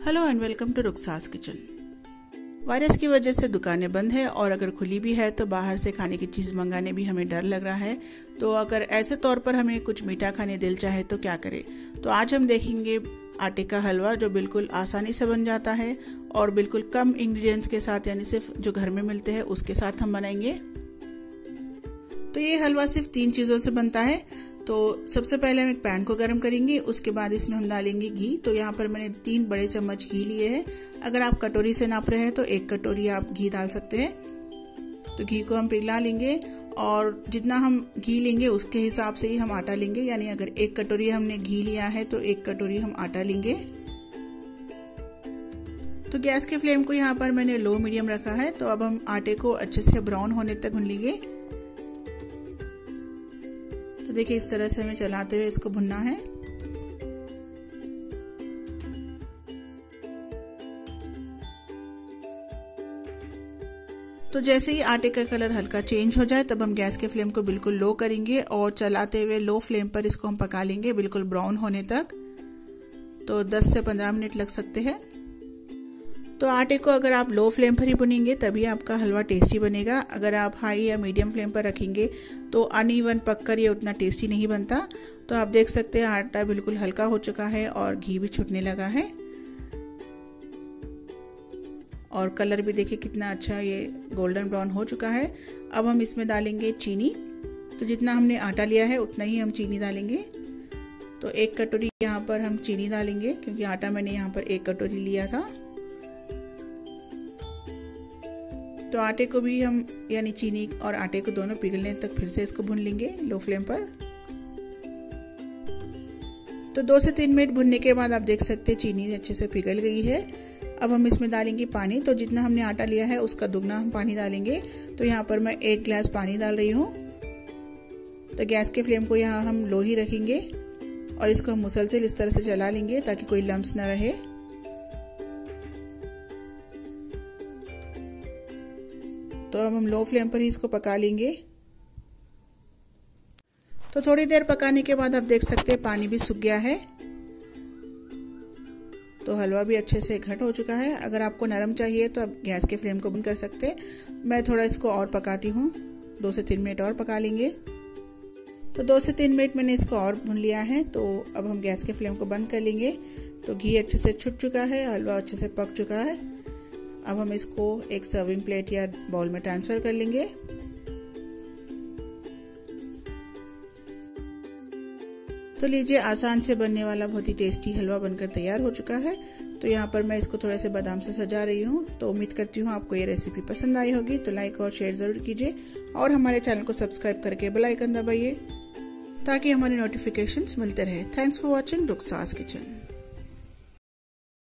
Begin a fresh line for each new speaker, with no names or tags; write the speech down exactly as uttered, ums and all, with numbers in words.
Hello and welcome to Rukhsas kitchen. Virus की वजह से दुकानें बंद है और अगर खुली भी है तो बाहर से खाने की चीज़ मंगाने भी हमें डर लग रहा है। तो अगर ऐसे तौर पर हमें कुछ मीठा खाने दिल चाहे तो क्या करें। तो आज हम देखेंगे आटे का हलवा जो बिल्कुल आसानी से बन जाता है और बिल्कुल कम इंग्रेडिएंट्स के साथ, यानी सिर्फ जो घर में मिलते हैं उसके साथ हम बनाएंगे। तो ये हलवा सिर्फ तीन चीज़ों से बनता है। तो सबसे पहले हम एक पैन को गर्म करेंगे, उसके बाद इसमें हम डालेंगे घी। तो यहाँ पर मैंने तीन बड़े चम्मच घी लिए हैं। अगर आप कटोरी से नाप रहे हैं तो एक कटोरी आप घी डाल सकते हैं। तो घी को हम पिघला लेंगे और जितना हम घी लेंगे उसके हिसाब से ही हम आटा लेंगे, यानी अगर एक कटोरी हमने घी लिया है तो एक कटोरी हम आटा लेंगे। तो गैस के फ्लेम को यहाँ पर मैंने लो मीडियम रखा है। तो अब हम आटे को अच्छे से ब्राउन होने तक भून लेंगे। तो देखिए इस तरह से हमें चलाते हुए इसको भुनना है। तो जैसे ही आटे का कलर हल्का चेंज हो जाए तब हम गैस के फ्लेम को बिल्कुल लो करेंगे और चलाते हुए लो फ्लेम पर इसको हम पका लेंगे बिल्कुल ब्राउन होने तक। तो दस से पंद्रह मिनट लग सकते हैं। तो आटे को अगर आप लो फ्लेम पर ही भुनेंगे तभी आपका हलवा टेस्टी बनेगा। अगर आप हाई या मीडियम फ्लेम पर रखेंगे तो अनइवन पककर ये उतना टेस्टी नहीं बनता। तो आप देख सकते हैं आटा बिल्कुल हल्का हो चुका है और घी भी छूटने लगा है और कलर भी देखिए कितना अच्छा ये गोल्डन ब्राउन हो चुका है। अब हम इसमें डालेंगे चीनी। तो जितना हमने आटा लिया है उतना ही हम चीनी डालेंगे। तो एक कटोरी यहाँ पर हम चीनी डालेंगे क्योंकि आटा मैंने यहाँ पर एक कटोरी लिया था। तो आटे को भी हम यानी चीनी और आटे को दोनों पिघलने तक फिर से इसको भून लेंगे लो फ्लेम पर। तो दो से तीन मिनट भुनने के बाद आप देख सकते हैं चीनी अच्छे से पिघल गई है। अब हम इसमें डालेंगे पानी। तो जितना हमने आटा लिया है उसका दुगना हम पानी डालेंगे। तो यहाँ पर मैं एक गिलास पानी डाल रही हूँ। तो गैस के फ्लेम को यहाँ हम लो ही रखेंगे और इसको हम मुसलसल इस तरह से चला लेंगे ताकि कोई लम्स ना रहे। तो अब हम लो फ्लेम पर ही इसको पका लेंगे। तो थोड़ी देर पकाने के बाद आप देख सकते हैं पानी भी सूख गया है। तो हलवा भी अच्छे से घट हो चुका है। अगर आपको नरम चाहिए तो आप गैस के फ्लेम को बंद कर सकते हैं। मैं थोड़ा इसको और पकाती हूँ, दो से तीन मिनट और पका लेंगे। तो दो से तीन मिनट मैंने इसको और भून लिया है। तो अब हम गैस के फ्लेम को बंद कर लेंगे। तो घी अच्छे से छूट चुका है, हलवा अच्छे से पक चुका है। अब हम इसको एक सर्विंग प्लेट या बाउल में ट्रांसफर कर लेंगे। तो लीजिए आसान से बनने वाला बहुत ही टेस्टी हलवा बनकर तैयार हो चुका है। तो यहाँ पर मैं इसको थोड़े से बादाम से सजा रही हूँ। तो उम्मीद करती हूँ आपको ये रेसिपी पसंद आई होगी। तो लाइक और शेयर जरूर कीजिए और हमारे चैनल को सब्सक्राइब करके बेल आइकन दबाइए ताकि हमारे नोटिफिकेशंस मिलते रहे। Thanks for watching Rukhsas kitchen.